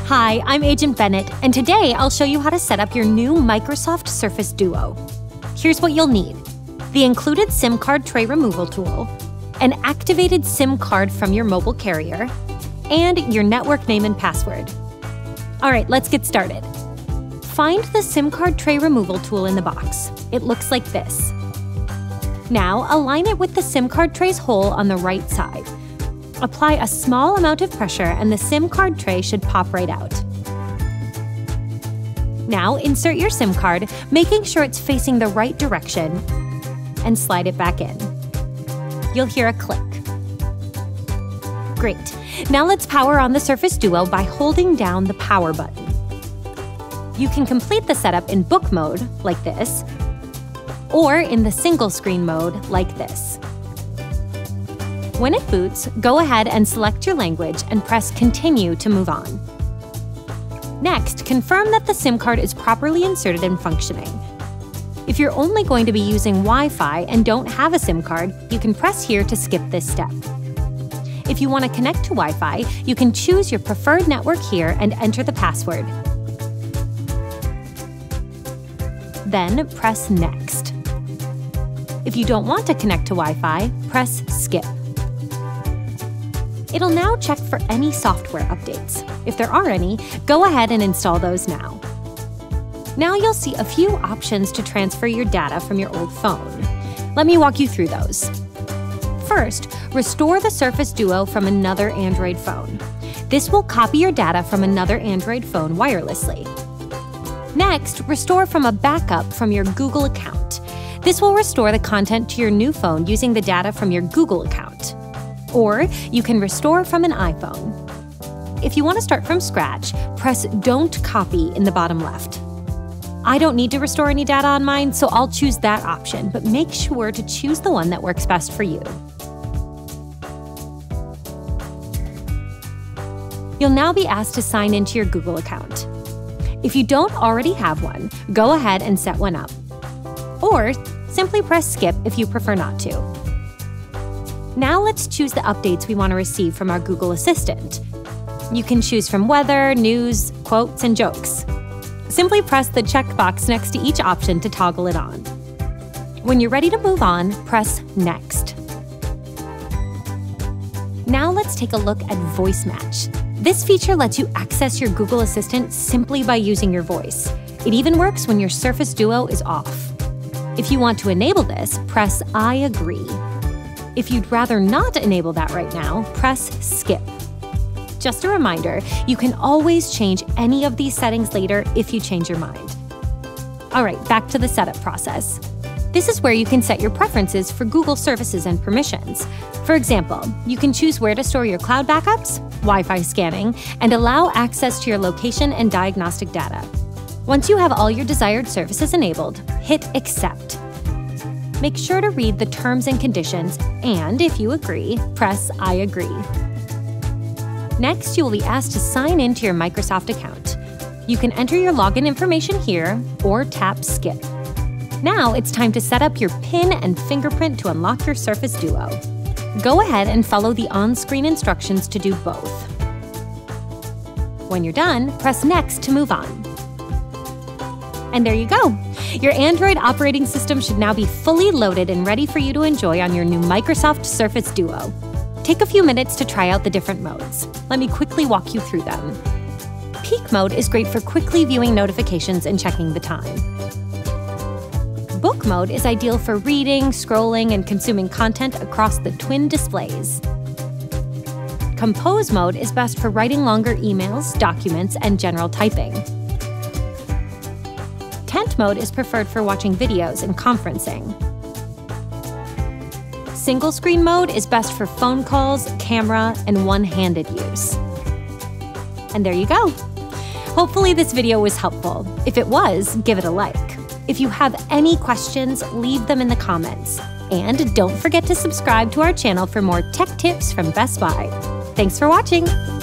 Hi, I'm Agent Bennet, and today I'll show you how to set up your new Microsoft Surface Duo. Here's what you'll need: the included SIM card tray removal tool, an activated SIM card from your mobile carrier, and your network name and password. All right, let's get started. Find the SIM card tray removal tool in the box. It looks like this. Now, align it with the SIM card tray's hole on the right side. Apply a small amount of pressure and the SIM card tray should pop right out. Now, insert your SIM card, making sure it's facing the right direction, and slide it back in. You'll hear a click. Great. Now let's power on the Surface Duo by holding down the power button. You can complete the setup in book mode, like this, or in the single screen mode, like this. When it boots, go ahead and select your language and press Continue to move on. Next, confirm that the SIM card is properly inserted and functioning. If you're only going to be using Wi-Fi and don't have a SIM card, you can press here to skip this step. If you want to connect to Wi-Fi, you can choose your preferred network here and enter the password. Then press Next. If you don't want to connect to Wi-Fi, press Skip. It'll now check for any software updates. If there are any, go ahead and install those now. Now you'll see a few options to transfer your data from your old phone. Let me walk you through those. First, restore the Surface Duo from another Android phone. This will copy your data from another Android phone wirelessly. Next, restore from a backup from your Google account. This will restore the content to your new phone using the data from your Google account. Or you can restore from an iPhone. If you want to start from scratch, press Don't Copy in the bottom left. I don't need to restore any data on mine, so I'll choose that option, but make sure to choose the one that works best for you. You'll now be asked to sign into your Google account. If you don't already have one, go ahead and set one up. Or simply press Skip if you prefer not to. Now let's choose the updates we want to receive from our Google Assistant. You can choose from weather, news, quotes, and jokes. Simply press the checkbox next to each option to toggle it on. When you're ready to move on, press Next. Now let's take a look at Voice Match. This feature lets you access your Google Assistant simply by using your voice. It even works when your Surface Duo is off. If you want to enable this, press I agree. If you'd rather not enable that right now, press Skip. Just a reminder, you can always change any of these settings later if you change your mind. All right, back to the setup process. This is where you can set your preferences for Google services and permissions. For example, you can choose where to store your cloud backups, Wi-Fi scanning, and allow access to your location and diagnostic data. Once you have all your desired services enabled, hit Accept. Make sure to read the terms and conditions, and if you agree, press I agree. Next, you will be asked to sign into your Microsoft account. You can enter your login information here or tap Skip. Now it's time to set up your PIN and fingerprint to unlock your Surface Duo. Go ahead and follow the on-screen instructions to do both. When you're done, press Next to move on. And there you go! Your Android operating system should now be fully loaded and ready for you to enjoy on your new Microsoft Surface Duo. Take a few minutes to try out the different modes. Let me quickly walk you through them. Peek mode is great for quickly viewing notifications and checking the time. Book mode is ideal for reading, scrolling, and consuming content across the twin displays. Compose mode is best for writing longer emails, documents, and general typing. Tent mode is preferred for watching videos and conferencing. Single screen mode is best for phone calls, camera, and one-handed use. And there you go! Hopefully this video was helpful. If it was, give it a like. If you have any questions, leave them in the comments. And don't forget to subscribe to our channel for more tech tips from Best Buy. Thanks for watching!